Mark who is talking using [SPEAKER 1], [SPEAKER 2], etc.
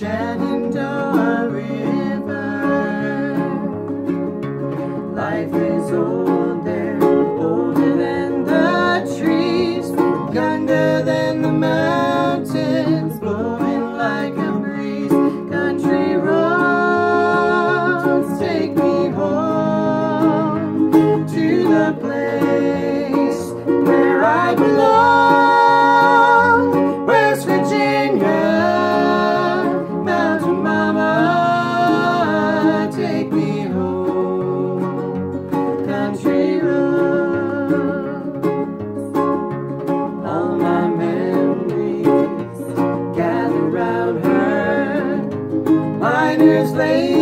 [SPEAKER 1] Shenandoah River. Life is old there, older than the trees, younger than the mountains, blowing like a breeze. Country roads take me home to the place where I belong, West Virginia. Mountain Mama, take me home. Country roads, all my memories gather round her. Miner's Lane.